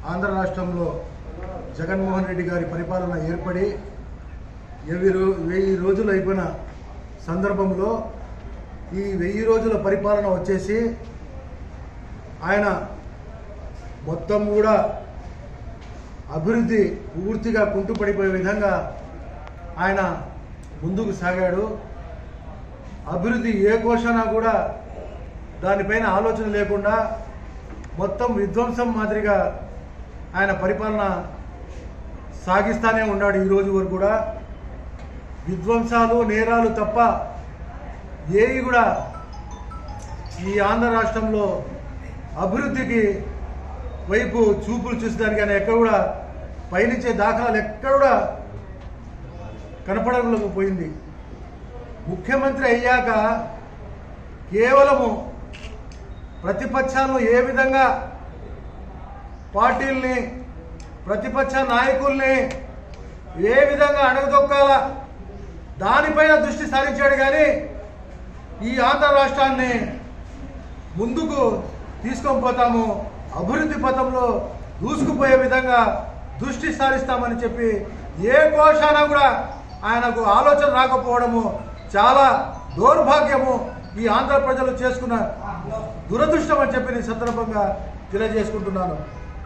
ఆంధ్ర రాష్ట్రంలో జగన్మోహన్ రెడ్డి గారి పరిపాలన ఏర్పడి 1000 రోజులు అయిపోయిన సందర్భంలో ఈ 1000 రోజుల పరిపాలన వచ్చేసి ఆయన మొత్తం కూడా అభివృద్ధి పూర్తిగా కుంటుపడిపోయే విధంగా ఆయన ముందుకు సాగాడు. అభివృద్ధి ఏ కోశాన కూడా దానిపైన ఆలోచన లేకుండా మొత్తం విధ్వంసం మాదిరిగా ఆయన పరిపాలన సాగిస్తానే ఉన్నాడు. ఈ రోజు వరకు కూడా విధ్వంసాలు నేరాలు తప్ప ఏవి కూడా ఈ ఆంధ్ర రాష్ట్రంలో అభివృద్ధికి వైపు చూపులు చూసేదానికి ఆయన ఎక్కడ కూడా పయనించే దాఖలాలు ఎక్కడ కూడా కనపడకపోయింది. ముఖ్యమంత్రి అయ్యాక కేవలము ప్రతిపక్షాలను ఏ విధంగా పార్టీల్ని ప్రతిపక్ష నాయకుల్ని ఏ విధంగా అణగదొక్కాలా దానిపైన దృష్టి సారించాడు. కానీ ఈ ఆంధ్ర రాష్ట్రాన్ని ముందుకు తీసుకొని పోతాము, అభివృద్ధి పథంలో దూసుకుపోయే విధంగా దృష్టి సారిస్తామని చెప్పి ఏ కోశాన కూడా ఆయనకు ఆలోచన రాకపోవడము చాలా దౌర్భాగ్యము, ఈ ఆంధ్ర ప్రజలు చేసుకున్న దురదృష్టం అని చెప్పి నేను సందర్భంగా తెలియజేసుకుంటున్నాను.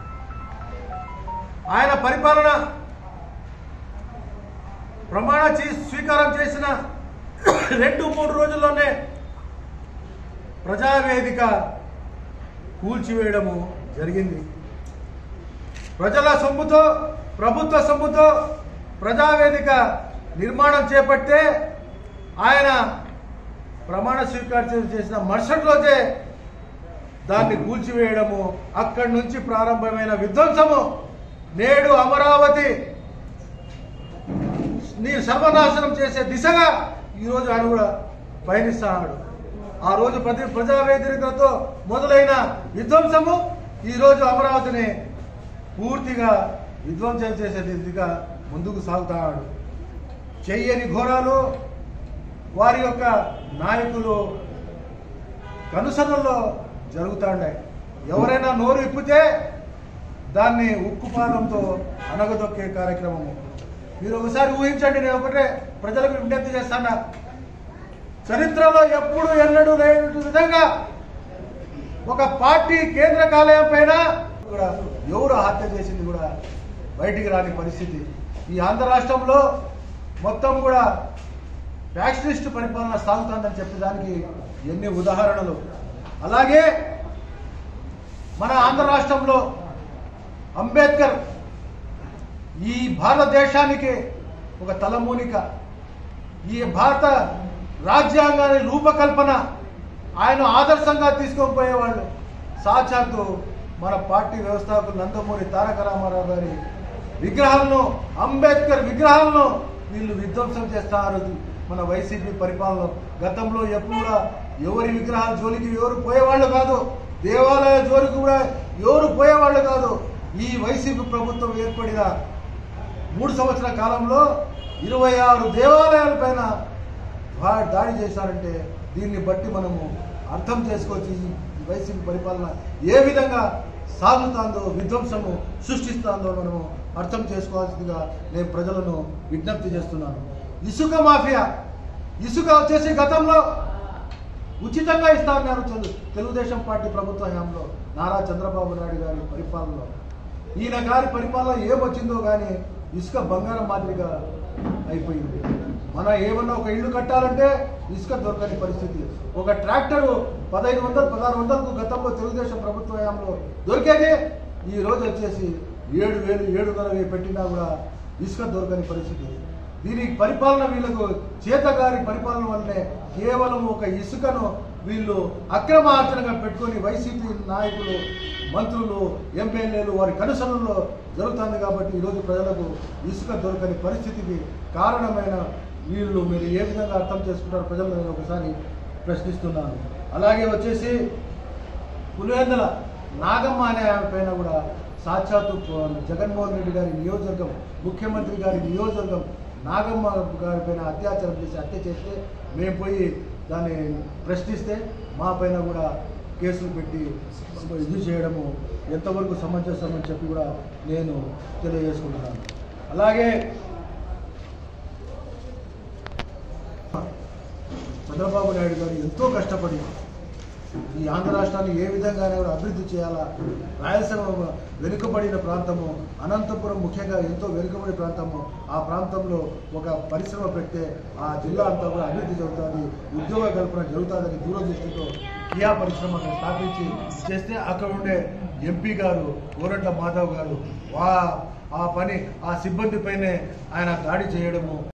ఆయన పరిపాలన ప్రమాణ స్వీకారం చేసిన 2-3 రోజుల్లోనే ప్రజావేదిక కూల్చివేయడము జరిగింది. ప్రజల సొమ్ముతో ప్రభుత్వ సొమ్ముతో ప్రజావేదిక నిర్మాణం చేపడితే ఆయన ప్రమాణ స్వీకారం చేసిన మరుసటి రోజే దాన్ని కూల్చివేయడము, అక్కడి నుంచి ప్రారంభమైన విధ్వంసము నేడు అమరావతి సర్వనాశనం చేసే దిశగా ఈరోజు ఆయన కూడా పయనిస్తున్నాడు. ఆ రోజు ప్రజావేదికతో మొదలైన విధ్వంసము ఈరోజు అమరావతిని పూర్తిగా విధ్వంసం చేసే దిశగా ముందుకు సాగుతున్నాడు. చెయ్యని ఘోరాలు వారి యొక్క నాయకులు కనుసనల్లో జరుగుతున్నాయి. ఎవరైనా నోరు విప్పితే దాన్ని ఉక్కుపాదంతో అనగదొక్కే కార్యక్రమము. మీరు ఒకసారి ఊహించండి. నేను ఒకటే ప్రజలకు విజ్ఞప్తి చేస్తాను. చరిత్రలో ఎప్పుడు ఎన్నడూ లేని విధంగా ఒక పార్టీ కేంద్ర కార్యాలయం పైన కూడా ఎవరు హత్య చేసింది కూడా బయటికి రాని పరిస్థితి. ఈ ఆంధ్ర రాష్ట్రంలో మొత్తం కూడా ఫ్యాక్షనిస్ట్ పరిపాలన సాగుతుందని చెప్పేదానికి ఎన్ని ఉదాహరణలు. అలాగే మన ఆంధ్ర రాష్ట్రంలో అంబేద్కర్ ఈ భారతదేశానికి ఒక తలమూనిక, ఈ భారత రాజ్యాంగాన్ని రూపకల్పన ఆయన ఆదర్శంగా తీసుకొని పోయేవాళ్ళు. సాక్షాత్తు మన పార్టీ వ్యవస్థాపకులు నందమూరి తారక రామారావు గారి విగ్రహాలను, అంబేద్కర్ విగ్రహాలను వీళ్ళు విధ్వంసం చేస్తారు. మన వైసీపీ పరిపాలన గతంలో ఎప్పుడు కూడా ఎవరి విగ్రహాల జోలికి ఎవరు పోయేవాళ్ళు కాదు, దేవాలయ జోలికి కూడా ఎవరు పోయేవాళ్ళు కాదు. ఈ వైసీపీ ప్రభుత్వం ఏర్పడిన 3 సంవత్సరాల కాలంలో 26 దేవాలయాల పైన దాడి చేశారంటే దీన్ని బట్టి మనము అర్థం చేసుకోవచ్చు ఈ వైసీపీ పరిపాలన ఏ విధంగా సాగుతుందో, విధ్వంసము సృష్టిస్తుందో మనము అర్థం చేసుకోవాల్సిందిగా నేను ప్రజలను విజ్ఞప్తి చేస్తున్నాను. ఇసుక మాఫియా, ఇసుక వచ్చేసి గతంలో ఉచితంగా ఇస్తా ఉన్నారు తెలుగుదేశం పార్టీ ప్రభుత్వ హయాంలో నారా చంద్రబాబు నాయుడు గారి పరిపాలనలో. ఈయన గారి పరిపాలన ఏమొచ్చిందో కానీ ఇసుక బంగారం మాదిరిగా అయిపోయింది. మనం ఏమన్నా ఒక ఇల్లు కట్టాలంటే ఇసుక దొరకని పరిస్థితి. ఒక ట్రాక్టరు 1500-1600కు గతంలో తెలుగుదేశం ప్రభుత్వ హయాంలో దొరికేది ఈ రోజు వచ్చేసి 7,000-7,500 పెట్టినా కూడా ఇసుక దొరకని పరిస్థితి. దీనికి పరిపాలన వీళ్ళకు చేతగారి పరిపాలన వల్లనే కేవలం ఒక ఇసుకను వీళ్ళు అక్రమ ఆర్చనగా పెట్టుకొని వైసీపీ నాయకులు, మంత్రులు, ఎమ్మెల్యేలు వారి కనుసనల్లో జరుగుతుంది. కాబట్టి ఈరోజు ప్రజలకు ఇసుక దొరకని పరిస్థితికి కారణమైన వీళ్ళు మీరు ఏ విధంగా అర్థం చేసుకుంటారో ప్రజలు నేను ఒకసారి ప్రశ్నిస్తున్నాను. అలాగే వచ్చేసి పులివెందుల నాగమ్మ అనే ఆమె పైన కూడా సాక్షాత్తు జగన్మోహన్ రెడ్డి గారి నియోజకవర్గం, ముఖ్యమంత్రి గారి నియోజకవర్గం నాగమ్మ గారి పైన అత్యాచారం చేసి హత్య చేస్తే మేము పోయి దాన్ని ప్రశ్నిస్తే మా పైన కూడా కేసులు పెట్టి ఇది చేయడము ఎంతవరకు సమంజసం అని చెప్పి కూడా నేను తెలియజేసుకుంటున్నాను. అలాగే చంద్రబాబు నాయుడు గారు ఎంతో కష్టపడి ఈ ఆంధ్ర రాష్ట్రాన్ని ఏ విధంగానే అభివృద్ధి చేయాలా, రాయలసీమ వెనుకబడిన ప్రాంతము, అనంతపురం ముఖ్యంగా ఎంతో వెనుకబడిన ప్రాంతము, ఆ ప్రాంతంలో ఒక పరిశ్రమ పెడితే ఆ జిల్లా అంతా కూడా అభివృద్ధి జరుగుతుంది, ఉద్యోగ కల్పన జరుగుతుందని దూరదృష్టితో కియా పరిశ్రమను స్థాపించి చేస్తే అక్కడ ఉండే ఎంపీ గారు గోరంట్ల మాధవ్ గారు ఆ సిబ్బంది పైనే ఆయన దాడి చేయడము